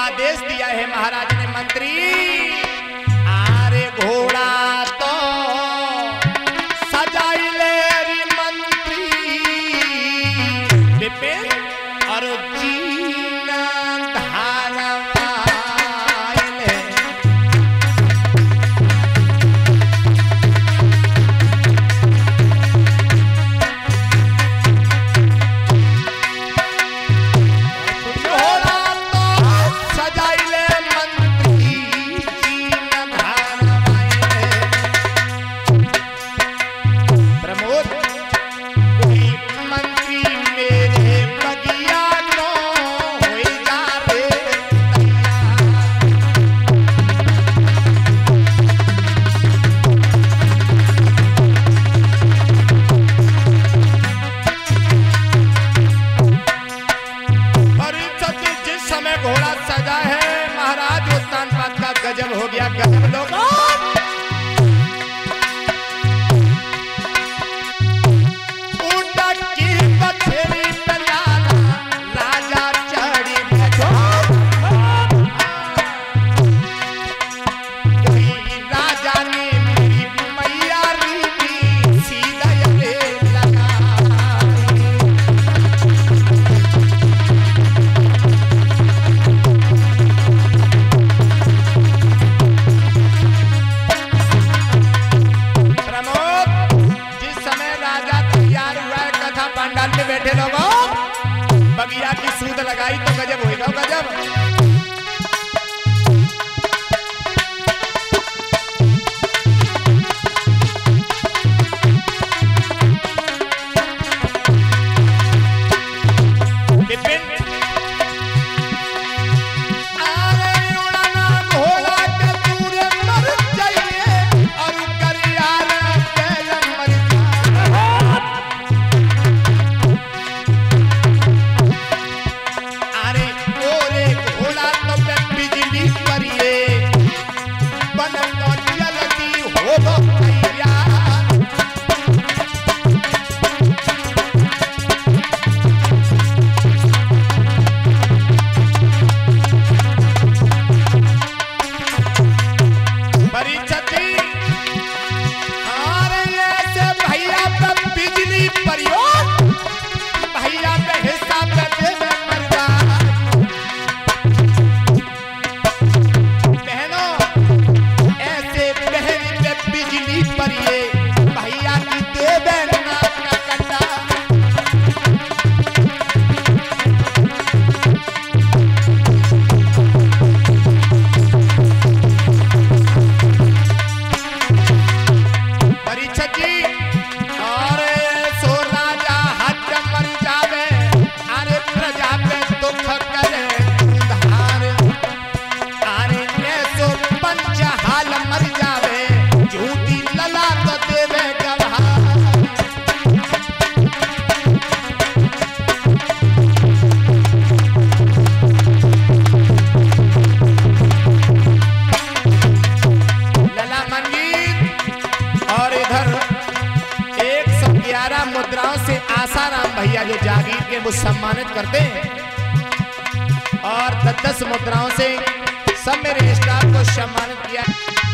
आदेश दिया है महाराज ने मंत्री, आरे घोड़ा तो सजाई ले री मंत्री, विपिन और जीना धारवाइले। घोड़ा तो सजाइले मंत्री, जीना धारवाइले। प्रमोद कोई मंत्री मेरे बगिया को होई जा रे और जिस समय घोड़ा सजा है महाराज, वो तानपात का गजब हो गया। गजब लोगों, ऊंट की बछड़ी पे लाला राजा चढ़ी बैठो। कोई राजा ने मेरी मैया रीति सीधा ये लगाई। प्रमोद, जिस समय राजा तैयार हुआ है, कथा पंडाल में बैठे लोगों, बगिया की सूद लगाई तो गजब होएगा, गजब। विपिन, आरे उड़ाना घोड़ा के पूरे मर जाइए और करियार बैलन मर जाए। अरे ओरे घोड़ा तो पे बिजली परिए, बन को जल्दी हो गो भैया। परिछती, अरे ऐसे भैया पे बिजली परियो, भैया पे हिस्सा पे देवे मरदा। बहनों, ऐसे बहन पे बिजली परिए, भैया की देवे नाक का कटा। परीक्षित जी, अरे सो राजा हज मर जावे, अरे प्रजा पे दुख करे उधार। अरे ऐसो पंचहाल मर जावे, झूठी लला तो देवे गवाह। लला मंजीत, और इधर 111 मुद्राओं से आसाराम भैया जो जागीर के वो सम्मानित करते हैं, और 10-10 मुद्राओं से सब मेरे स्टाफ को सम्मानित किया।